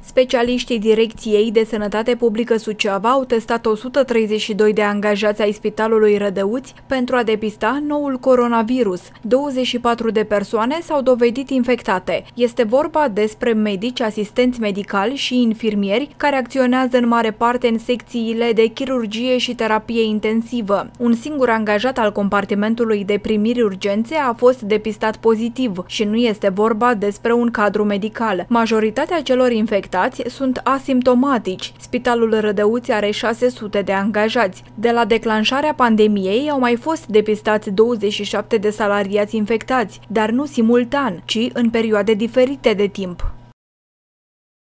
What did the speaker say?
Specialiștii Direcției de Sănătate Publică Suceava au testat 132 de angajați ai Spitalului Rădăuți pentru a depista noul coronavirus. 24 de persoane s-au dovedit infectate. Este vorba despre medici, asistenți medicali și infirmieri care acționează în mare parte în secțiile de chirurgie și terapie intensivă. Un singur angajat al compartimentului de primiri urgențe a fost depistat pozitiv și nu este vorba despre un cadru medical. Majoritatea celor infectați sunt asimptomatici. Spitalul Rădăuți are 600 de angajați. De la declanșarea pandemiei au mai fost depistați 27 de salariați infectați, dar nu simultan, ci în perioade diferite de timp.